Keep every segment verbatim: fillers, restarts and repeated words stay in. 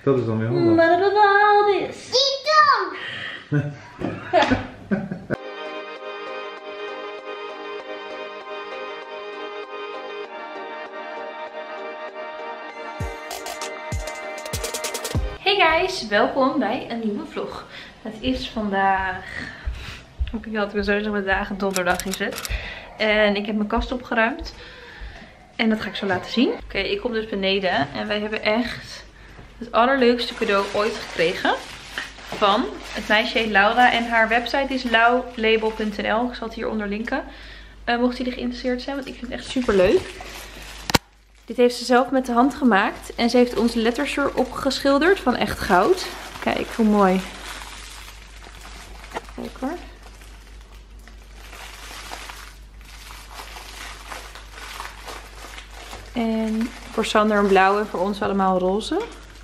Dat is dan weer handig. Maar dat al is. Hey guys, welkom bij een nieuwe vlog. Het is vandaag, ik had weer zo zeggen met dagen, donderdag is het. En ik heb mijn kast opgeruimd. En dat ga ik zo laten zien. Oké, okay, ik kom dus beneden en wij hebben echt het allerleukste cadeau ooit gekregen. Van het meisje heet Laura en haar website is laulabel punt n l. Ik zal het hieronder linken. Uh, mocht jullie geïnteresseerd zijn, want ik vind het echt super leuk. Dit heeft ze zelf met de hand gemaakt. En ze heeft onze letters erop geschilderd van echt goud. Kijk, hoe mooi. Kijk hoor. En voor Sander een blauw en voor ons allemaal roze.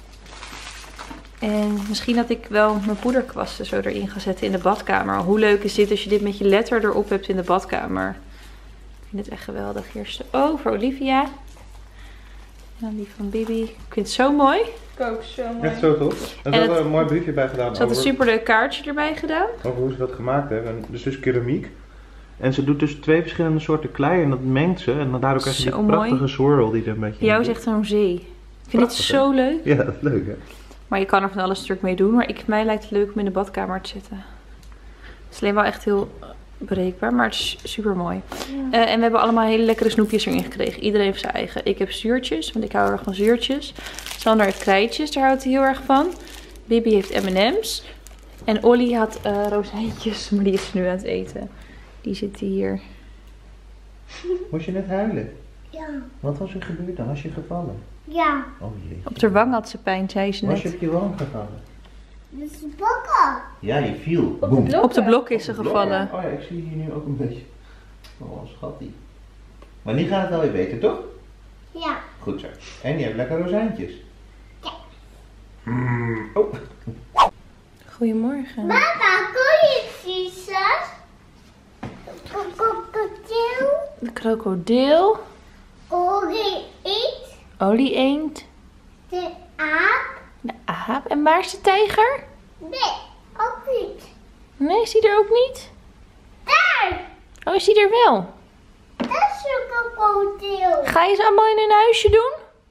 En misschien dat ik wel mijn poederkwasten zo erin ga zetten in de badkamer. Hoe leuk is dit als je dit met je letter erop hebt in de badkamer. Ik vind het echt geweldig. Hier oh, voor Olivia. En dan die van Bibi. Ik vind het zo mooi. Ik ook, zo mooi. Echt zo tof. En ze had er een mooi briefje bij gedaan. Ze had een superleuk kaartje erbij gedaan. Over hoe ze dat gemaakt hebben. Dus dus keramiek. En ze doet dus twee verschillende soorten klei en dat mengt ze. En dan daardoor krijg je die prachtige mooi. Swirl die er een beetje in. Jou is echt zo'n zee. Ik vind Prachtig, dit zo hè? leuk. Ja, dat is leuk hè. Maar je kan er van alles stuk mee doen. Maar ik, mij lijkt het leuk om in de badkamer te zitten. Het is alleen wel echt heel breekbaar, maar het is super mooi. Ja. Uh, en we hebben allemaal hele lekkere snoepjes erin gekregen. Iedereen heeft zijn eigen. Ik heb zuurtjes, want ik hou erg van zuurtjes. Sander heeft krijtjes, daar houdt hij heel erg van. Bibi heeft M en M's. En Olly had uh, rozijntjes, maar die is nu aan het eten. Die zit hier. Moest je net huilen? Ja. Wat was er gebeurd dan? Was je gevallen? Ja. Oh jee. Op haar wang had ze pijn, zei ze net. Was je op je wang gevallen? Dat is blokken. Ja, je viel. Op de blok, op de blok is ze gevallen. Oh ja, ik zie hier nu ook een beetje. Oh, schattie. Maar nu gaat het wel weer beter, toch? Ja. Goed zo. En je hebt lekker rozijntjes. Ja. Mm. Oh. Goedemorgen. Mama, kon je zien, zus? De krokodil. De krokodil. Olie eend. Olie eend. De aap. De aap. En waar is de tijger? Nee, ook niet. Nee, is die er ook niet? Daar. Oh, is die er wel? Dat is een krokodil. Ga je ze allemaal in hun huisje doen?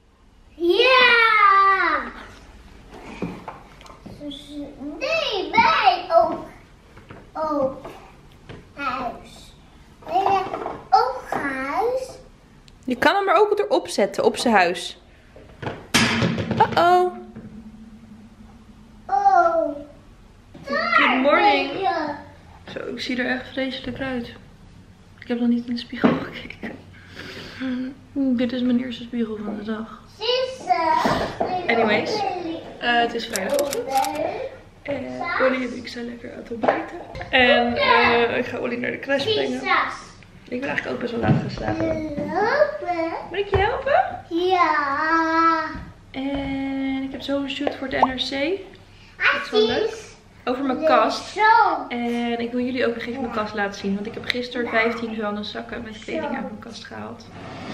Ja. Nee, wij ook. Ook. Huis. Nee, ook huis. Je kan hem er ook erop zetten, op zijn huis. Uh-oh. Oh. Good morning. Zo, ik zie er echt vreselijk uit. Ik heb nog niet in de spiegel gekeken. Dit is mijn eerste spiegel van de dag. Anyways, uh, het is vrijdagochtend. En Olly en ik zijn lekker aan het ontbijten. En uh, ik ga Olly naar de crash brengen. Ik ben eigenlijk ook best wel laat gaan slapen. Moet ik je helpen? Ja. En ik heb zo een shoot voor het N R C. Dat is wel leuk. Over mijn kast. En ik wil jullie ook nog even mijn kast laten zien. Want ik heb gisteren vijftien vuilnis zakken met kleding uit mijn kast gehaald.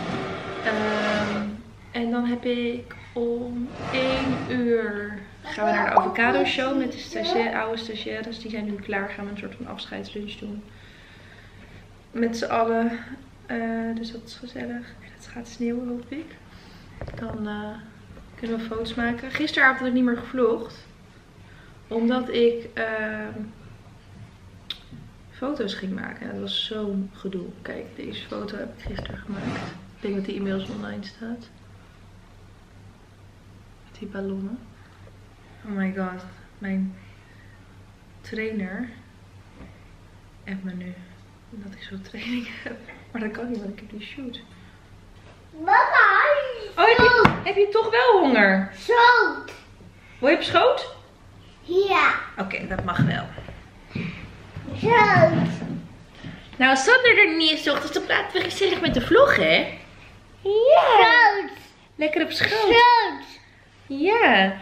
Um, en dan heb ik om één uur gaan we naar de avocado show met de stagiaire, oude stagiaires. Die zijn nu klaar. Gaan we een soort van afscheidslunch doen. Met z'n allen. Uh, dus dat is gezellig. Het gaat sneeuwen, hoop ik. Dan uh, kunnen we foto's maken. Gisteravond heb ik niet meer gevlogd. Omdat ik uh, foto's ging maken. En dat was zo'n gedoe. Kijk, deze foto heb ik gisteren gemaakt. Ik denk dat die inmiddels online staat. Met die ballonnen. Oh my god. Mijn trainer appt me nu. Dat ik zo'n training heb. Maar dat kan niet, want ik heb die shoot. Mama, oh, heb je, heb je toch wel honger? Schoot. Wil je op schoot? Ja. Oké, okay, dat mag wel. Schoot. Nou, als Sander er niet is, ochtends, dan praten we gezellig met de vlog, hè? Ja. Schoot. Lekker op schoot. Schoot. Ja.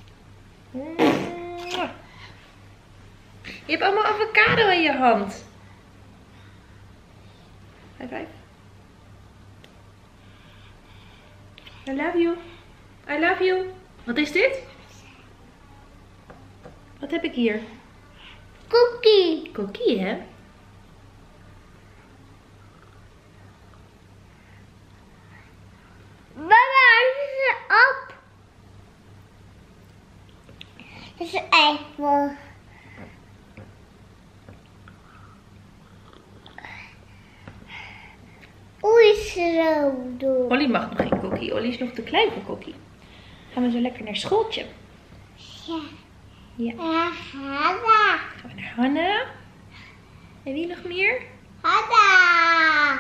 Je hebt allemaal avocado in je hand. High five. I love you. I love you. Wat is dit? Wat heb ik hier? Cookie. Cookie, hè? Mama, is het op? Het is even. Oei, zo doen. Ollie mag nog geen cookie. Ollie is nog te klein voor cookie. Gaan we zo lekker naar schooltje. Ja. Ja. Ja, Hanna. Gaan we naar Hanna. En wie nog meer? Hanna.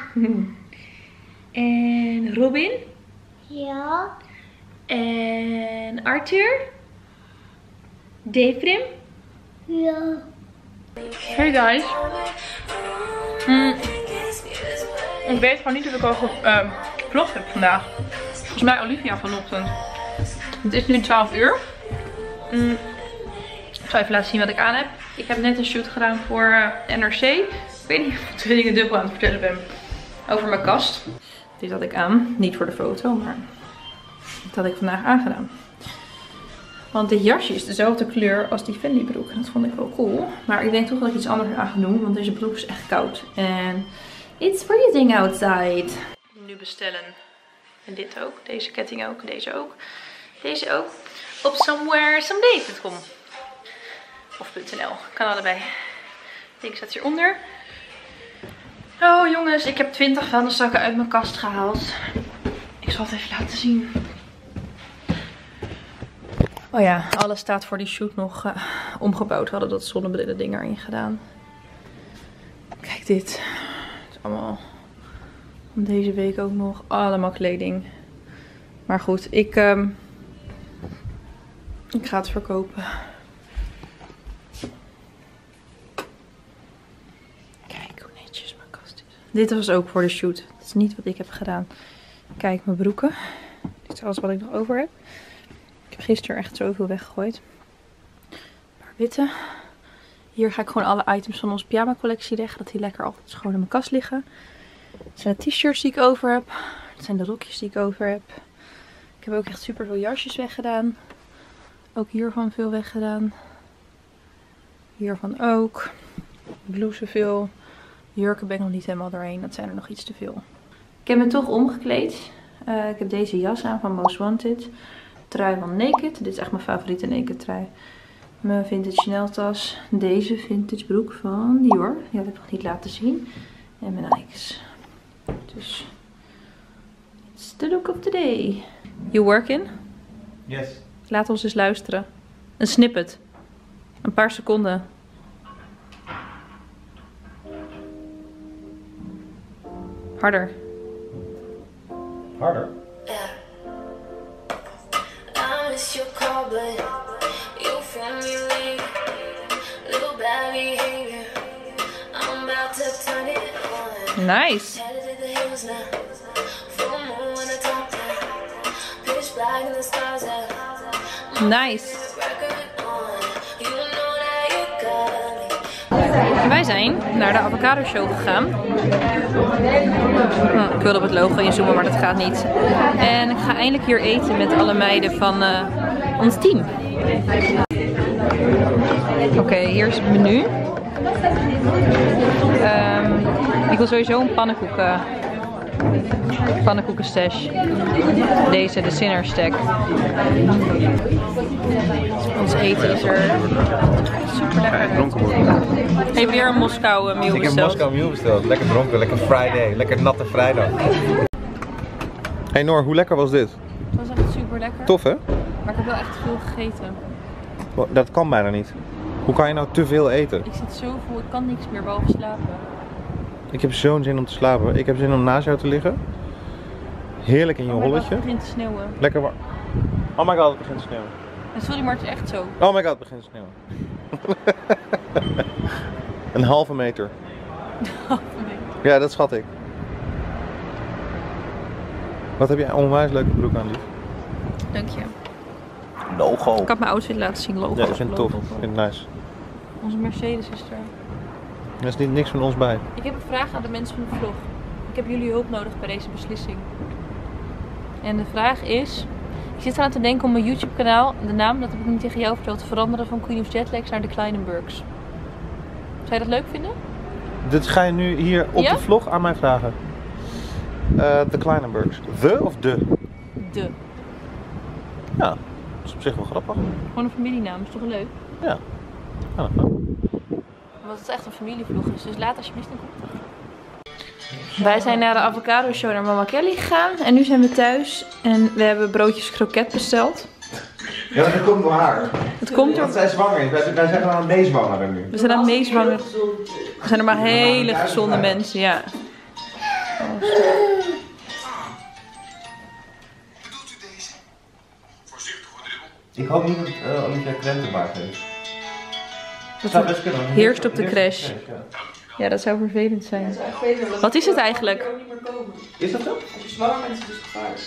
En Robin. Ja. En Arthur. Devrim. Ja. Hey guys. Mm. Ik weet gewoon niet of ik al uh, gevlogd heb vandaag. Volgens mij Olivia vanochtend. Het is nu twaalf uur. Mm. Ik zal even laten zien wat ik aan heb. Ik heb net een shoot gedaan voor uh, N R C. Ik weet niet of ik twee dingen dubbel aan het vertellen ben over mijn kast. Dit had ik aan. Niet voor de foto, maar dit had ik vandaag aangedaan. Want dit jasje is dezelfde kleur als die Fendi broek. En dat vond ik wel cool. Maar ik denk toch dat ik iets anders aan ga doen. Want deze broek is echt koud. En it's freezing outside. Nu bestellen. En dit ook. Deze ketting ook. Deze ook. Deze ook. Op somewheresomeday punt com. Of .nl. Kan allebei. Link staat hieronder. Oh jongens. Ik heb twintig vuilniszakken uit mijn kast gehaald. Ik zal het even laten zien. Oh ja, alles staat voor die shoot nog uh, omgebouwd. We hadden dat zonnebrillen ding erin gedaan. Kijk dit. Het is allemaal van deze week ook nog. Allemaal kleding. Maar goed, ik, um, ik ga het verkopen. Kijk hoe netjes mijn kast is. Dit was ook voor de shoot. Dat is niet wat ik heb gedaan. Kijk mijn broeken. Dit is alles wat ik nog over heb. Ik heb gisteren echt zoveel weggegooid. Een paar witte. Hier ga ik gewoon alle items van onze pyjama collectie leggen. Dat die lekker altijd schoon in mijn kast liggen. Dit zijn de t-shirts die ik over heb. Dit zijn de rokjes die ik over heb. Ik heb ook echt super veel jasjes weggedaan. Ook hiervan veel weggedaan. Hiervan ook. Blouses veel. Jurken ben ik nog niet helemaal doorheen. Dat zijn er nog iets te veel. Ik heb me toch omgekleed. Uh, ik heb deze jas aan van Most Wanted. Trui van Naked. Dit is echt mijn favoriete Naked trui. Mijn vintage Chanel tas. Deze vintage broek van Dior. Die had ik nog niet laten zien. En mijn Nikes. Dus, it's the look of the day. You working? Yes. Laat ons eens luisteren. Een snippet. Een paar seconden. Harder. Harder? Nice. Nice. Wij zijn naar de avocado show gegaan. Hm, ik wilde op het logo inzoomen, maar dat gaat niet. En ik ga eindelijk hier eten met alle meiden van uh, ons team. Oké, okay, hier is het menu. Um, ik wil sowieso een pannenkoeken, pannenkoeken stash. Deze, de Sinner stack. Ons eten is er super lekker. Dronken worden. Heb weer een Moskou uh, meal Ik heb besteld. Moskou meal besteld. Lekker dronken, lekker Friday, lekker natte vrijdag. Hey Noor, hoe lekker was dit? Het was echt super lekker. Tof hè? Maar ik heb wel echt veel gegeten. Dat kan bijna niet. Hoe kan je nou te veel eten? Ik zit zo vol, ik kan niks meer behalve slapen. Ik heb zo'n zin om te slapen. Ik heb zin om naast jou te liggen. Heerlijk in je Oh my God, holletje. het begint te sneeuwen. Lekker warm. Oh my god, het begint te sneeuwen. En sorry, maar het is echt zo. Oh my god, het begint te sneeuwen. Een halve meter. Ja, dat schat ik. Wat heb jij onwijs leuke broek aan, lief? Dank je. Logo. Ik had mijn outfit laten zien, logo. Ja, ik vind het tof. Ik vind het nice. Onze Mercedes is er. Er is niet, niks van ons bij. Ik heb een vraag aan de mensen van de vlog. Ik heb jullie hulp nodig bij deze beslissing. En de vraag is, Ik zit eraan te denken om mijn YouTube kanaal, de naam, dat heb ik niet tegen jou verteld, te veranderen van Queen of Jetlags naar de Kleinenburgs. Zou je dat leuk vinden? Dit ga je nu hier op ja? de vlog aan mij vragen. Uh, de Kleinenburgs. The of de? De. Ja, dat is op zich wel grappig. Gewoon een familienaam, is toch leuk? Ja. Ja, dat Omdat het echt een familievlog is, dus laat alsjeblieft een commentaar. Wij zijn naar de avocado show naar Mama Kelly gegaan en nu zijn we thuis en we hebben broodjes kroket besteld. Ja, dat komt door haar. Het komt door... Want zij zwanger is. Wij, wij zijn aan het meezwangeren nu. We zijn aan het meezwangeren. We zijn er maar hele gezonde mensen, ja. Oh, ik hoop niet dat uh, Olivia krentenbaard heeft. Dat zou best kunnen. Heerst op de crash. Ja, dat zou vervelend zijn. Wat is het eigenlijk? Is dat zo? Als je zwanger bent is het dus gevaarlijk.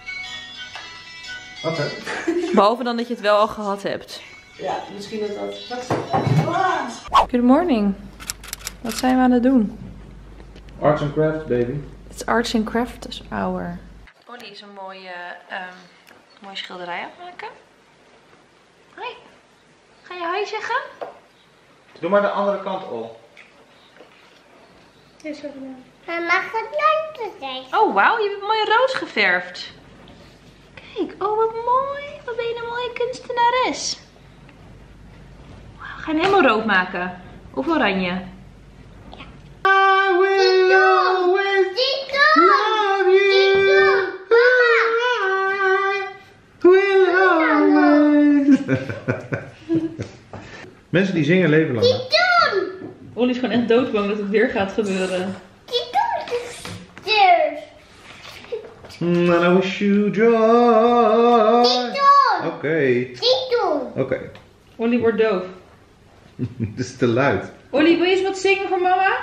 Oké. Okay. Behalve dan dat je het wel al gehad hebt. Ja, misschien dat dat... Good morning. Wat zijn we aan het doen? Arts and Crafts, baby. Het is Arts and Crafts hour. Ollie is een mooie, um, mooie schilderij afmaken. Hoi. Ga je hoi zeggen? Doe maar de andere kant op. Ja, zo gedaan. Maar mag het leuk zijn? Oh wauw, je hebt een mooie roos geverfd. Kijk, oh wat mooi. Wat ben je een mooie kunstenares. Wauw, ga je hem helemaal rood maken? Of oranje? I will always love you. I will always. Mensen die zingen leven lang. Ollie is gewoon echt doodbang dat het weer gaat gebeuren. Mm, and I wish you joy. Oké. Okay. Oké. Okay. Ollie wordt doof. Het is te luid. Ollie, wil je eens wat zingen voor mama?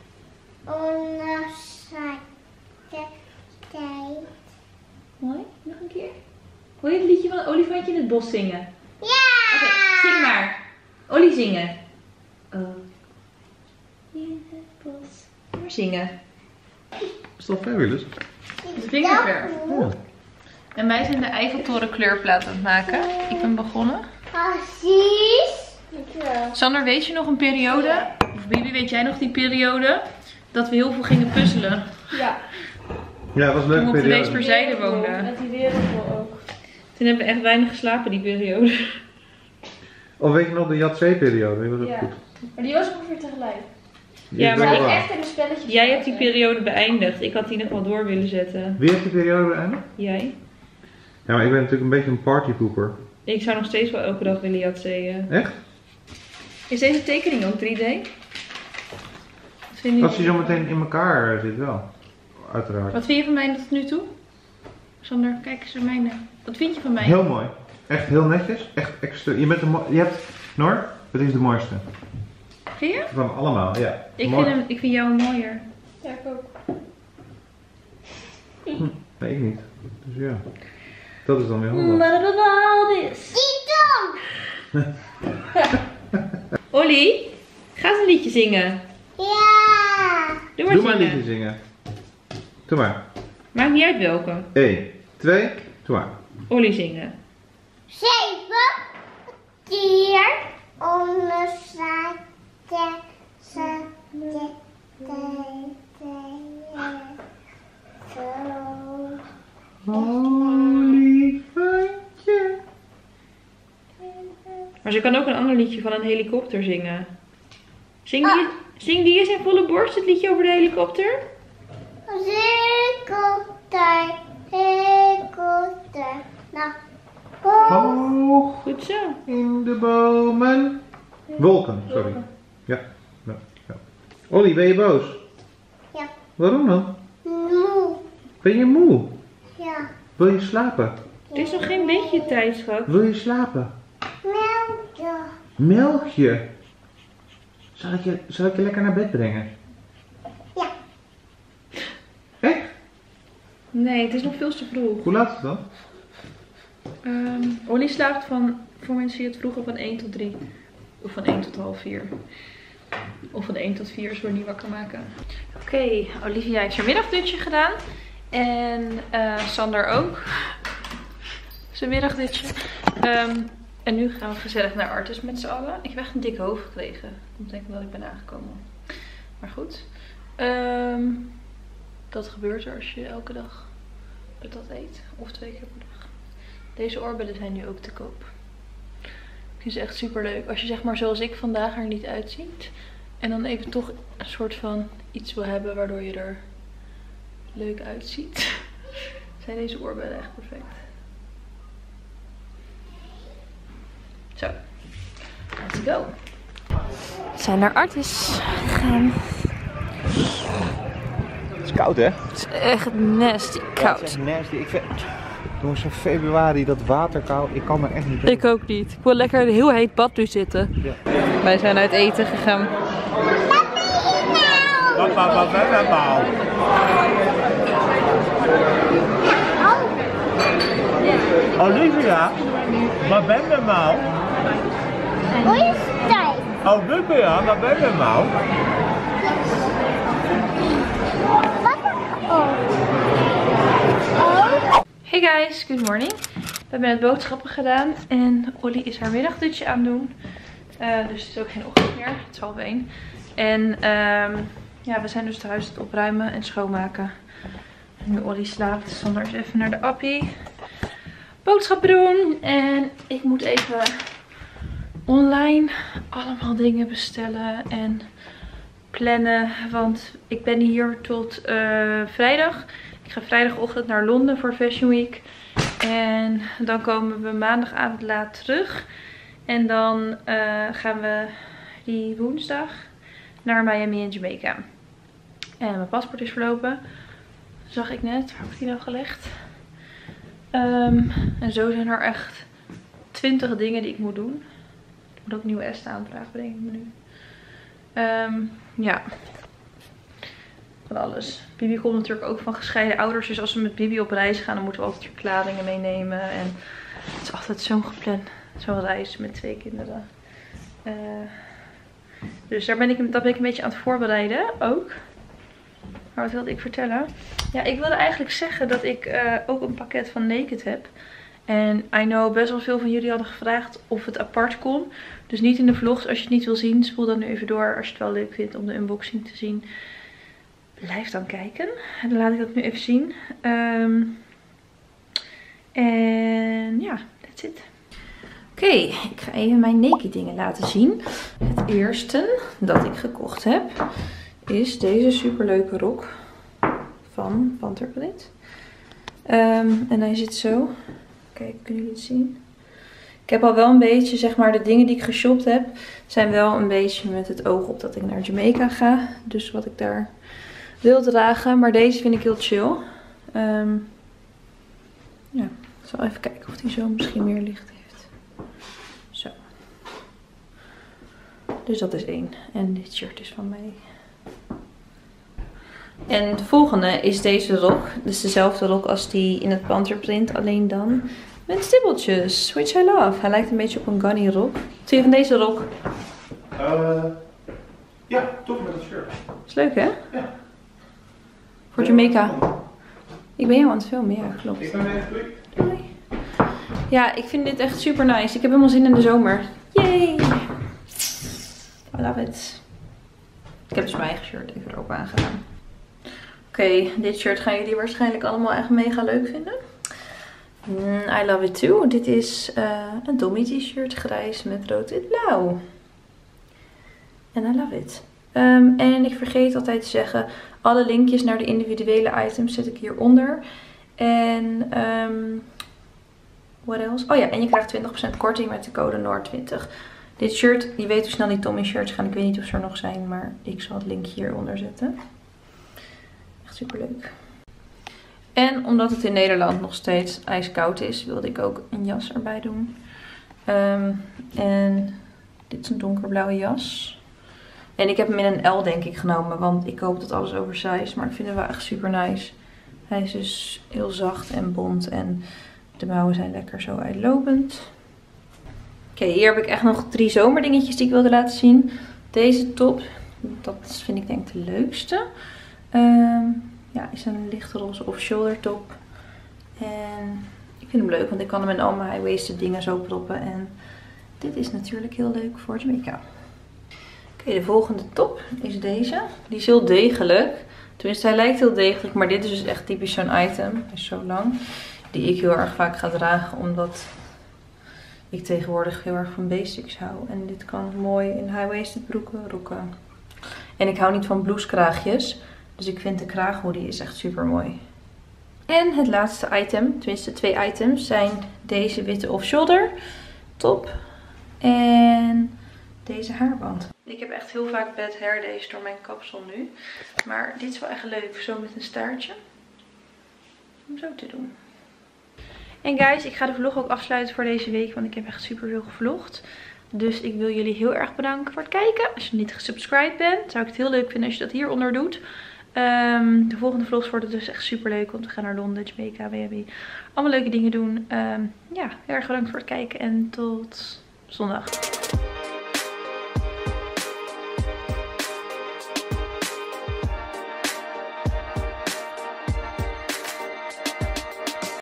Mooi, nog een keer. Wil je het liedje van Olifantje in het bos zingen? Ja! Oké, okay, zing maar. Ollie zingen. Oh, in het bos. Maar zingen. Is dat fabulous? De vingerverf. Ja. En wij zijn de Eiffeltoren kleurplaat aan het maken. Ik ben begonnen. Precies. Sander, weet je nog een periode, of Bibi, weet jij nog die periode, dat we heel veel gingen puzzelen? Ja. Ja, dat was een leuke Toen we op de periode. Weesperzijde woonden. En die wereldbol ook. Toen hebben we echt weinig geslapen die periode. Of weet je nog de Jat-C-periode? Die was ook Ja. goed. Maar die was ongeveer tegelijk. Ja, Die maar is Ik wel waar. echt in de spelletjes. Jij hebt die maken. periode beëindigd. Ik had die nog wel door willen zetten. Wie heeft die periode beëindigd? Jij? Ja, maar ik ben natuurlijk een beetje een partypoeper. Ik zou nog steeds wel elke dag willen jatseeën. Echt? Is deze tekening ook drie D? Wat vind je? Als die zo meteen in elkaar zit wel. Uiteraard. Wat vind je van mij tot nu toe? Sander, kijk eens naar mij. Wat vind je van mij? Heel mooi. Echt heel netjes. Echt extra. Je bent de mo- je hebt... Noor, het is de mooiste. Vind je? Van allemaal, ja. Ik Mooi. vind, hem, ik vind jou mooier. Ja, ik ook. Hm, nee, ik niet. Dus ja. Dat is dan weer handig. Maar dat al is. Ollie, ga eens een liedje zingen. Ja! Doe maar Doe maar een zingen. liedje zingen. Doe maar. Maakt niet uit welke. één, twee, doe maar. Ollie zingen. Zeven keer onder zaadje, zaadje, zo. Olifantje. Maar ze kan ook een ander liedje van een helikopter zingen. Zing die, zing die eens in volle borst, het liedje over de helikopter? Helikopter, helikopter, nou, kom. Hoog Goed zo. in de bomen. Wolken, sorry. Ja. ja, ja. Ollie, ben je boos? Ja. Waarom dan? Moe, Ben je moe? ja, Wil je slapen? Het is nog geen beetje tijd, schat. Wil je slapen? melkje. Melkje. Zal ik je, zal ik je lekker naar bed brengen? Ja. Echt? Nee, het is nog veel te vroeg. Hoe laat is het dan? Um, Ollie slaapt van, voor mensen die het vroegen, van één tot drie. Of van één tot half vier. Of van één tot vier, zo niet wakker maken. Oké, okay, Olivia heeft haar middagdutje gedaan. En uh, Sander ook. zijn middagdutje. Um, en nu gaan we gezellig naar Artis met z'n allen. Ik heb echt een dik hoofd gekregen. Komt denk ik dat ik ben aangekomen. Maar goed. Um, dat gebeurt er als je elke dag dat eet. Of twee keer per dag. Deze oorbellen zijn nu ook te koop. Ik vind ze echt super leuk. Als je zeg maar zoals ik vandaag er niet uitziet. En dan even toch een soort van iets wil hebben waardoor je er leuk uitziet. Zijn deze oorbellen echt perfect. Zo. Let's go. We zijn naar Artis gegaan. Het is koud, hè? Het is echt nasty koud. Ja, het is echt nasty. Ik vind... Jongens, in februari dat water koud. Ik kan er echt niet. Ik ook niet. Ik wil lekker een heel heet bad nu zitten. Ja. Wij zijn uit eten gegaan. Papa, wat ben je nou? Olivia, wat ben je nou? Hoe is het? Olivia, wat ben je nou? Hey guys, good morning. We hebben net boodschappen gedaan en Ollie is haar middagdutje aan het doen. Uh, dus het is ook geen ochtend meer, het is half één. En um, ja, we zijn dus het huis aan het opruimen en schoonmaken. En nu Ollie slaapt, Sander is even naar de appie. Boodschappen doen. En ik moet even online allemaal dingen bestellen en plannen. Want ik ben hier tot uh, vrijdag. Ik ga vrijdagochtend naar Londen voor Fashion Week. En dan komen we maandagavond laat terug. En dan uh, gaan we die woensdag naar Miami en Jamaica. En mijn paspoort is verlopen. Zag ik net. Waar heb ik die nou gelegd? Um, en zo zijn er echt twintig dingen die ik moet doen. Ik moet ook een nieuwe Est-aanvraag brengen me nu. Um, ja. Van alles. Bibi komt natuurlijk ook van gescheiden ouders. Dus als we met Bibi op reis gaan, dan moeten we altijd verklaringen meenemen. En het is altijd zo'n gepland. Zo'n reis met twee kinderen. Uh, dus daar ben, ik, dat ben ik een beetje aan het voorbereiden ook. Maar wat wilde ik vertellen? Ja, ik wilde eigenlijk zeggen dat ik uh, ook een pakket van Naked heb. En I know best wel veel van jullie hadden gevraagd of het apart kon. Dus niet in de vlogs. Als je het niet wil zien, spoel dan nu even door. Als je het wel leuk vindt om de unboxing te zien. Blijf dan kijken. En dan laat ik dat nu even zien. Um, en ja, that's it. Oké, okay, ik ga even mijn Naked dingen laten zien. Het eerste dat ik gekocht heb is deze superleuke rok van Panterprint. Um, en hij zit zo. Kijk, kunnen jullie het zien? Ik heb al wel een beetje, zeg maar, de dingen die ik geshopt heb, zijn wel een beetje met het oog op dat ik naar Jamaica ga. Dus wat ik daar wil dragen. Maar deze vind ik heel chill. Um, ja, ik zal even kijken of die zo misschien meer licht heeft. Zo. Dus dat is één. En dit shirt is van mij. En de volgende is deze rok. Dus dezelfde rok als die in het Panterprint. Alleen dan met stippeltjes. Which I love. Hij lijkt een beetje op een gunny rok. Wat vind je van deze rok? Uh, ja, toch met dat shirt. Is leuk, hè? Ja. Voor Jamaica. Ik ben jou aan het filmen, ja, klopt. Ik ben even doei. Doei. Ja, ik vind dit echt super nice. Ik heb helemaal zin in de zomer. Yay! I love it. Ik heb dus mijn eigen shirt even erop aangedaan. Oké, okay, dit shirt gaan jullie waarschijnlijk allemaal echt mega leuk vinden. Mm, I love it too. Dit is uh, een Tommy t-shirt, grijs met rood en blauw. En I love it. Um, en ik vergeet altijd te zeggen, alle linkjes naar de individuele items zet ik hieronder. En, um, what else? Oh ja, en je krijgt twintig procent korting met de code Noord twintig. Dit shirt, je weet hoe snel die Tommy shirts gaan. Ik weet niet of ze er nog zijn, maar ik zal het linkje hieronder zetten. Echt super leuk. En omdat het in Nederland nog steeds ijskoud is, wilde ik ook een jas erbij doen. Um, en dit is een donkerblauwe jas. En ik heb hem in een L denk ik genomen, want ik hoop dat alles oversized. Maar ik vind hem wel echt super nice. Hij is dus heel zacht en bont en de mouwen zijn lekker zo uitlopend. Oké, okay, hier heb ik echt nog drie zomerdingetjes die ik wilde laten zien. Deze top, dat vind ik denk ik de leukste. Um, ja, is een lichte roze off-shoulder top. En ik Ik vind hem leuk, want ik kan hem in al mijn high-waisted dingen zo proppen. En dit is natuurlijk heel leuk voor Jamaica. Oké, okay, de volgende top is deze. Die is heel degelijk. Tenminste, hij lijkt heel degelijk, maar dit is dus echt typisch zo'n item. Hij is zo lang. Die ik heel erg vaak ga dragen, omdat ik tegenwoordig heel erg van basics hou. En dit kan mooi in high-waisted broeken, rokken. En ik hou niet van blousekraagjes. Dus ik vind de kraaghoodie is echt super mooi. En het laatste item, tenminste twee items, zijn deze witte off-shoulder top en deze haarband. Ik heb echt heel vaak bad hair days door mijn kapsel nu. Maar dit is wel echt leuk, zo met een staartje. Om zo te doen. En guys, ik ga de vlog ook afsluiten voor deze week, want ik heb echt super veel gevlogd. Dus ik wil jullie heel erg bedanken voor het kijken. Als je nog niet gesubscribed bent, zou ik het heel leuk vinden als je dat hieronder doet. Um, de volgende vlogs worden dus echt super leuk, want we gaan naar Londen, Jamaica, Miami. Allemaal leuke dingen doen. Um, ja, heel erg bedankt voor het kijken en tot zondag.